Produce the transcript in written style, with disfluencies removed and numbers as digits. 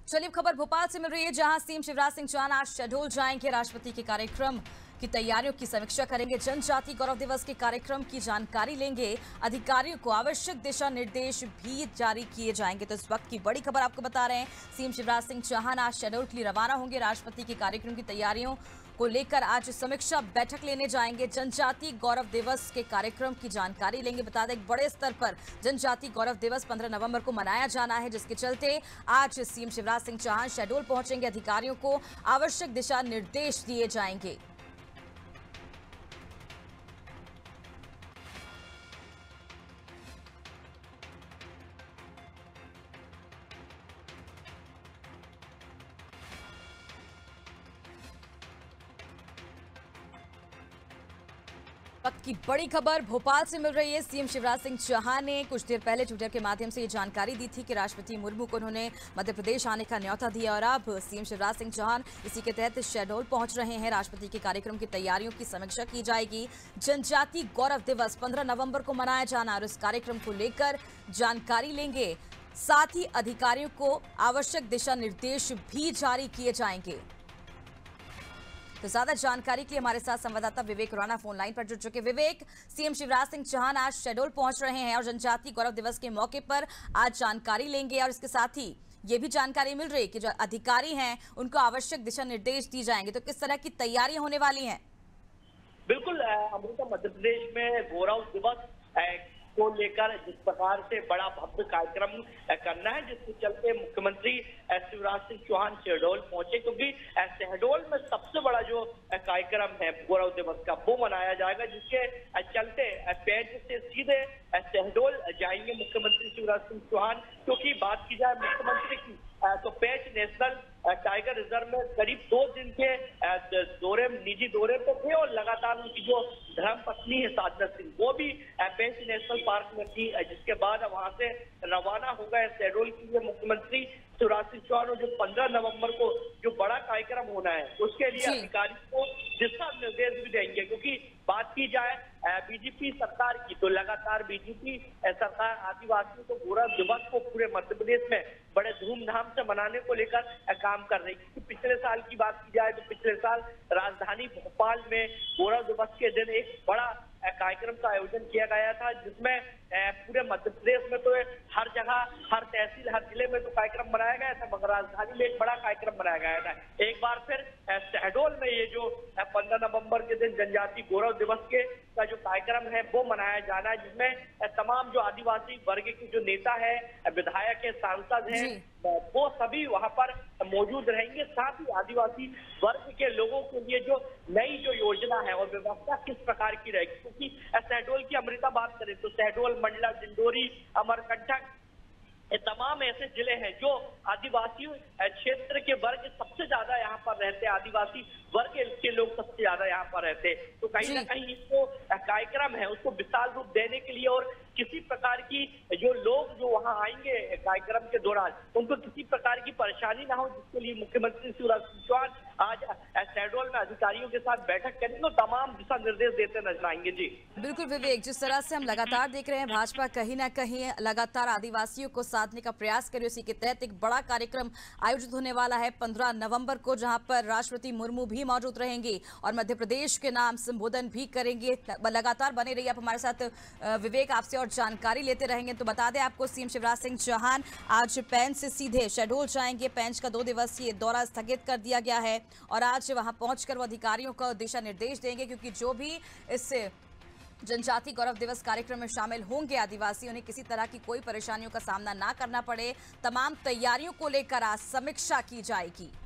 चलिए खबर भोपाल से मिल रही है, जहां सीएम शिवराज सिंह चौहान आज शहडोल जाएंगे। राष्ट्रपति के कार्यक्रम की तैयारियों की समीक्षा करेंगे। जनजाति गौरव दिवस के कार्यक्रम की जानकारी लेंगे। अधिकारियों को आवश्यक दिशा निर्देश भी जारी किए जाएंगे। तो इस वक्त की बड़ी खबर आपको बता रहे हैं, सीएम शिवराज सिंह चौहान आज शहडोल के लिए रवाना होंगे। राष्ट्रपति के कार्यक्रम की तैयारियों को लेकर आज समीक्षा बैठक लेने जाएंगे। जनजाति गौरव दिवस के कार्यक्रम की जानकारी लेंगे। बता दें, एक बड़े स्तर पर जनजाति गौरव दिवस 15 नवंबर को मनाया जाना है, जिसके चलते आज सीएम शिवराज सिंह चौहान शहडोल पहुंचेंगे। अधिकारियों को आवश्यक दिशा निर्देश दिए जाएंगे। वक्त की बड़ी खबर भोपाल से मिल रही है। सीएम शिवराज सिंह चौहान ने कुछ देर पहले ट्विटर के माध्यम से ये जानकारी दी थी कि राष्ट्रपति मुर्मू को उन्होंने मध्य प्रदेश आने का न्योता दिया और अब सीएम शिवराज सिंह चौहान इसी के तहत शहडोल पहुंच रहे हैं। राष्ट्रपति के कार्यक्रम की तैयारियों की समीक्षा की जाएगी। जनजाति गौरव दिवस 15 नवंबर को मनाया जाना और इस कार्यक्रम को लेकर जानकारी लेंगे। साथ ही अधिकारियों को आवश्यक दिशा निर्देश भी जारी किए जाएंगे। तो ज्यादा जानकारी के लिए हमारे साथ संवाददाता विवेक राणा फोन लाइन पर जुड़ चुके। विवेक, सीएम शिवराज सिंह चौहान आज शहडोल पहुंच रहे हैं और जनजाति गौरव दिवस के मौके पर आज जानकारी लेंगे और इसके साथ ही ये भी जानकारी मिल रही है कि जो अधिकारी हैं उनको आवश्यक दिशा निर्देश दी जाएंगे। तो किस तरह की तैयारियां होने वाली हैं? बिल्कुल अमृता, मध्य प्रदेश में गौरव दिवस को लेकर जिस प्रकार से बड़ा भव्य कार्यक्रम करना है, जिसके चलते मुख्यमंत्री शिवराज सिंह चौहान शहडोल पहुंचे, क्योंकि शहडोल में सबसे बड़ा जो कार्यक्रम है गौरव दिवस का वो मनाया जाएगा, जिसके चलते पेंच से सीधे शहडोल जाएंगे मुख्यमंत्री शिवराज सिंह चौहान। क्योंकि बात की जाए मुख्यमंत्री की तो पेंच नेशनल टाइगर रिजर्व में करीब 2 दिन के निजी दौरे पे थे और लगातार उनकी जो धर्म पत्नी है साधना सिंह, वो भी पेंच नेशनल पार्क में थी, जिसके बाद वहां से रवाना हो गए शहडोल के लिए मुख्यमंत्री शिवराज सिंह चौहान। और जो 15 नवंबर को जो बड़ा कार्यक्रम होना है उसके लिए अधिकारियों को दिशा निर्देश भी देंगे। क्योंकि बात की जाए बीजेपी सरकार की तो लगातार बीजेपी सरकार आदिवासियों को गौरव दिवस को पूरे मध्य प्रदेश में बड़े धूमधाम से मनाने को लेकर काम कर रही है। पिछले साल की बात की जाए तो पिछले साल राजधानी भोपाल में गौरव दिवस के दिन एक बड़ा कार्यक्रम का आयोजन किया गया था, जिसमें पूरे मध्य प्रदेश में तो हर जगह, हर तहसील, हर जिले में तो कार्यक्रम मनाया गया था, मगर राजधानी में एक बड़ा कार्यक्रम मनाया गया था। एक बार फिर शहडोल में ये जो 15 नवंबर के दिन जनजाति गौरव दिवस के का जो कार्यक्रम है वो मनाया जाना है, जिसमें तमाम जो आदिवासी वर्ग के जो नेता है, विधायक है, सांसद हैं, वो सभी वहां पर मौजूद रहेंगे। साथ ही आदिवासी वर्ग के लोगों के लिए जो नई जो योजना है और व्यवस्था किस प्रकार की रहेगी, क्योंकि शहडोल की अमृता बात करें तो शहडोल, मंडला, डिंडोरी, अमरकंटक, ये तमाम ऐसे जिले हैं जो आदिवासी क्षेत्र के वर्ग सबसे ज्यादा यहाँ पर रहते हैं, आदिवासी वर्ग के लोग सबसे ज्यादा यहाँ पर रहते हैं। तो कहीं ना कहीं इसको कार्यक्रम है उसको विशाल रूप देने के लिए और किसी प्रकार की जो लोग जो वहाँ आएंगे कार्यक्रम के दौरान उनको किसी प्रकार की परेशानी ना हो, जिसके लिए मुख्यमंत्री शिवराज सिंह चौहान आज शहडोल में अधिकारियों के साथ बैठक करेंगे और तमाम दिशा निर्देश देते नजर आएंगे। जी बिल्कुल विवेक, जिस तरह से हम लगातार देख रहे हैं भाजपा कहीं ना कहीं लगातार आदिवासियों को साधने का प्रयास करे, उसी के तहत एक बड़ा कार्यक्रम आयोजित होने वाला है 15 नवंबर को, जहां पर राष्ट्रपति मुर्मू भी मौजूद रहेंगे और मध्य प्रदेश के नाम संबोधन भी करेंगे। लगातार बने रहिए आप हमारे साथ विवेक, आपसे और जानकारी लेते रहेंगे। तो बता दें आपको, सीएम शिवराज सिंह चौहान आज पेंच से सीधे शहडोल जाएंगे। पेंच का 2 दिवसीय दौरा स्थगित कर दिया गया है और आज वहां पहुंचकर वो अधिकारियों को दिशा निर्देश देंगे, क्योंकि जो भी इस जनजाति गौरव दिवस कार्यक्रम में शामिल होंगे आदिवासी, उन्हें किसी तरह की कोई परेशानियों का सामना ना करना पड़े। तमाम तैयारियों को लेकर आज समीक्षा की जाएगी।